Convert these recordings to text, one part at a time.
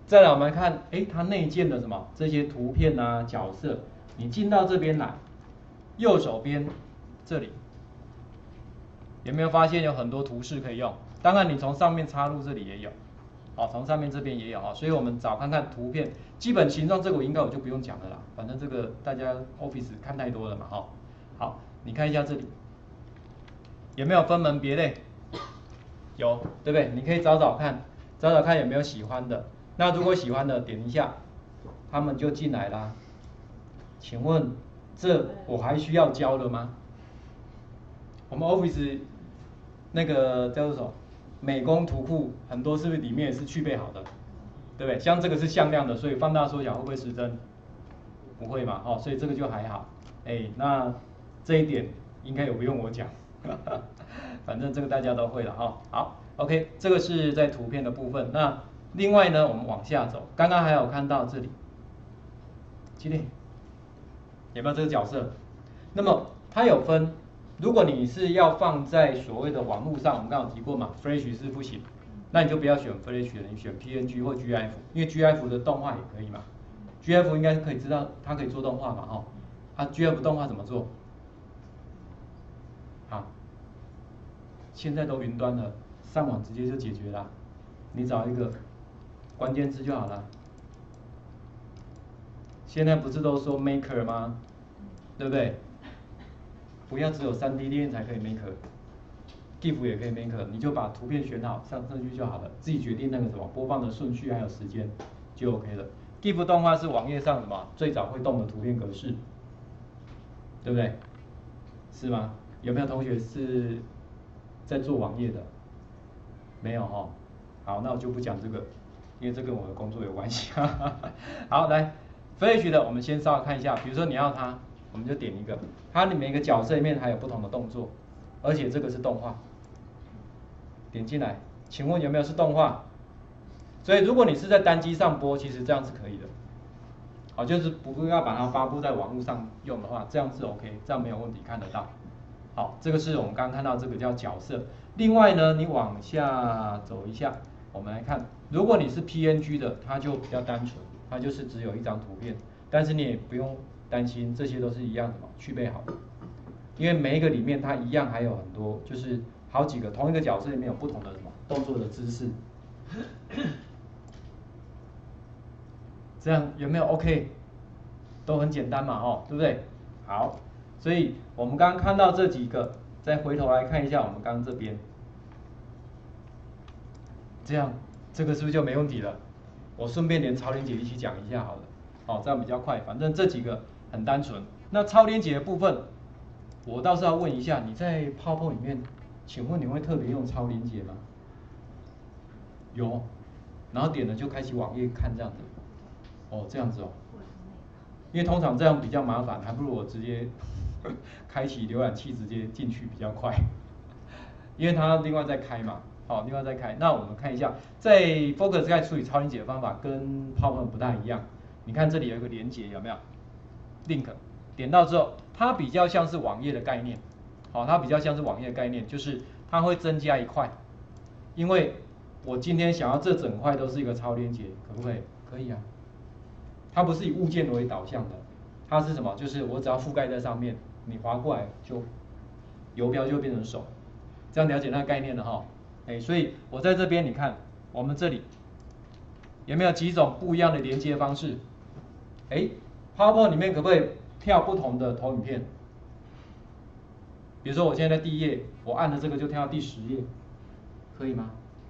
再来我们来看，它内建的什么这些图片啊、角色，你进到这边来，右手边这里有没有发现有很多图示可以用？当然你从上面插入这里也有，好，从上面这边也有啊，所以我们找看看图片，基本形状这个我就不用讲了啦，反正这个大家 Office 看太多了嘛，哈。好，你看一下这里有没有分门别类？有，对不对？你可以找找看，找找看有没有喜欢的。那如果喜欢的，点一下，他们就进来啦。请问这我还需要教了吗？我们 Office 那个叫做什么美工图库，很多是不是里面也是具备好的，对不对？像这个是向量的，所以放大缩小会不会失真？不会嘛，哦，所以这个就还好。那这一点应该也不用我讲，反正这个大家都会了哈。好 ，OK， 这个是在图片的部分。那另外呢，我们往下走，刚刚还有看到这里，今天有没有这个角色？那么它有分，如果你是要放在所谓的网络上，我们刚刚有提过嘛 ，Flash 是不行，那你就不要选 Flash 了，你选 PNG 或 GIF， 因为 GIF 的动画也可以嘛。GIF 应该可以知道它可以做动画嘛，哈。GIF 动画怎么做？现在都云端了，上网直接就解决了，你找一个关键字就好了。现在不是都说 Maker 吗？对不对？不要只有3D 列印才可以 Maker，GIF 也可以 Maker， 你就把图片选好上去就好了，自己决定那个什么播放的顺序还有时间就 OK 了。GIF 动画是网页上什么最早会动的图片格式，对不对？是吗？有没有同学是在做网页的？没有哈。好，那我就不讲这个，因为这跟我的工作有关系。好，来 Flash 的我们先稍微看一下，比如说你要它，我们就点一个，它每个角色里面还有不同的动作，而且这个是动画，点进来，请问有没有是动画？所以如果你是在单机上播，其实这样是可以的。好，就是不要把它发布在网络上用的话，这样是 OK， 这样没有问题，看得到。好，这个是我们刚刚看到这个叫角色。另外呢，你往下走一下，我们来看，如果你是 PNG 的，它就比较单纯，它就是只有一张图片，但是你也不用担心，这些都是一样的嘛，具备好的。因为每一个里面它一样还有很多，就是好几个同一个角色里面有不同的什么动作的姿势。这样有没有 OK？ 都很简单嘛，哦，对不对？好，所以我们刚刚看到这几个，再回头来看一下我们刚刚这边，这样这个是不是就没问题了？我顺便连超连结一起讲一下好了，哦，这样比较快。反正这几个很单纯。那超连结的部分，我倒是要问一下，你在PowerPoint里面，请问你会特别用超连结吗？有，然后点了就开启网页看这样子。哦，这样子哦。因为通常这样比较麻烦，还不如我直接开启浏览器直接进去比较快，因为它另外再开嘛，好，另外再开。那我们看一下，在 Focus 在处理超连结的方法跟 PowerPoint 不太一样。你看这里有一个连结，有没有 ？Link 点到之后，它比较像是网页的概念，好，它比较像是网页的概念，就是它会增加一块，因为我今天想要这整块都是一个超连结，可不可以？可以啊。它不是以物件为导向的，它是什么？就是我只要覆盖在上面，你滑过来就游标就变成手，这样了解那个概念了哈。所以我在这边你看，我们这里有没有几种不一样的连接方式？PowerPoint 里面可不可以跳不同的投影片？比如说我现在在第一页，我按了这个就跳到第10页，可以吗？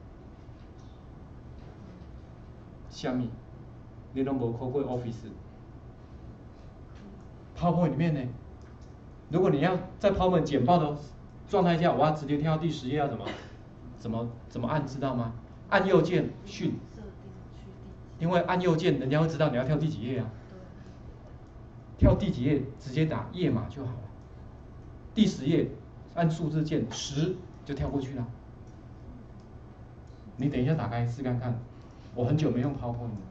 下面。你都没开过 Office，PowerPoint 里面呢，如果你要在 PowerPoint 简报的状态下，我要直接跳到第10页，要怎么按，知道吗？按右键训，因为按右键，人家会知道你要跳第几页啊。跳第几页，直接打页码就好了。第10页，按数字键10就跳过去了。你等一下打开试看看，我很久没用 PowerPoint 了。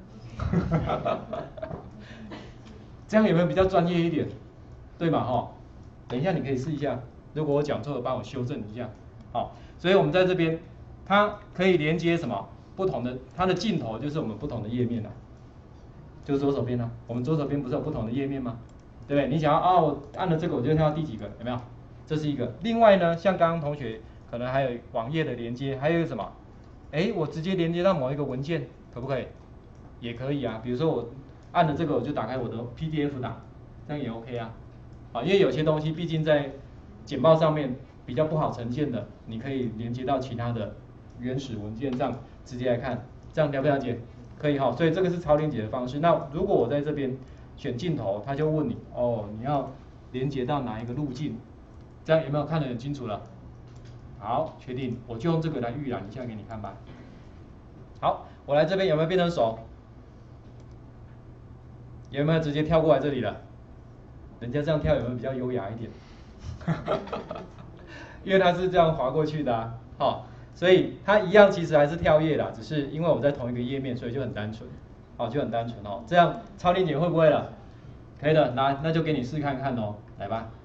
这样有没有比较专业一点？对嘛哈？等一下你可以试一下，如果我讲错了，帮我修正一下。好，所以我们在这边，它可以连接什么？ 不同的它的尽头就是我们不同的页面就是左手边我们左手边不是有不同的页面吗？对不对？你想要我按了这个我就跳到第几个，有没有？这是一个。另外呢，像刚刚同学可能还有网页的连接，还有一个什么？我直接连接到某一个文件，可不可以？也可以啊。比如说我按了这个，我就打开我的 PDF 档，这样也 OK 啊。因为有些东西毕竟在简报上面比较不好呈现的，你可以连接到其他的原始文件上直接来看，这样了不了解？可以所以这个是超连结的方式。那如果我在这边选镜头，他就问你你要连接到哪一个路径？这样有没有看得很清楚了？好，确定，我就用这个来预览一下给你看吧。好，我来这边有没有变成手？有没有直接跳过来这里了？人家这样跳有没有比较优雅一点？因为它是这样滑过去的所以它一样其实还是跳页啦，只是因为我在同一个页面，所以就很单纯，就很单纯这样超连结会不会了？可以的，那就给你试看看来吧。